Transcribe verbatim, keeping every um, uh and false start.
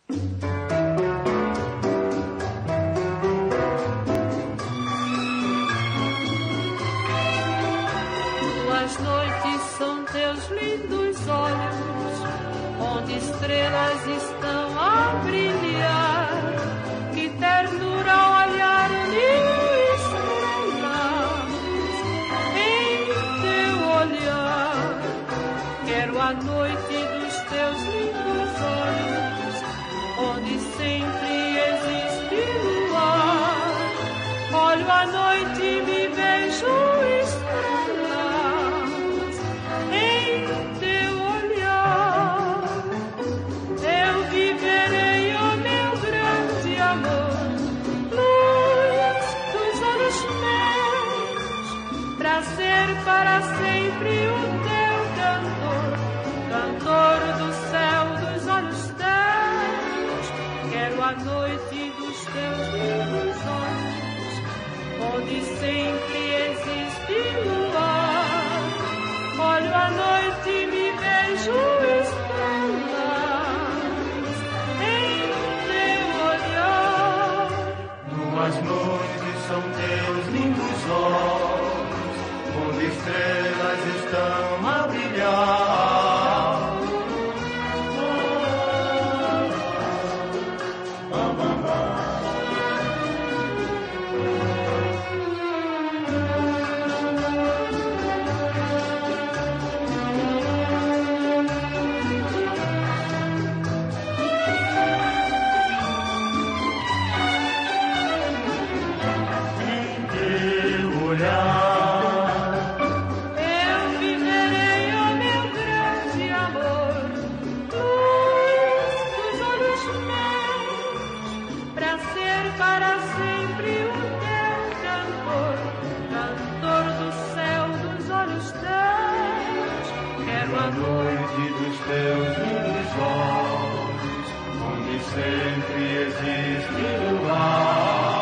As noites são teus lindos olhos, onde estrelas estão a brilhar. Que ternura ao olhar mil estrelas em teu olhar. Quero a noite dos teus lindos olhos, onde sempre existe luar. Olho a noite e me vejo estrelas em teu olhar. Eu viverei o meu grande amor, luz dos olhos meus, pra ser para sempre o teu cantor, cantor do céu dos olhos teus. Quero a noite dos teus lindos olhos, onde sempre existe luar. Olho a noite e me vejo estrelas em teu olhar. Tuas noites são teus lindos olhos, onde estrelas estão a brilhar. Eu viverei o meu grande amor, luz dos olhos meus, pra ser para sempre o teu cantor, cantor do céu dos olhos teus. Quero A a noite dos teus lindos olhos, onde sempre existe luar.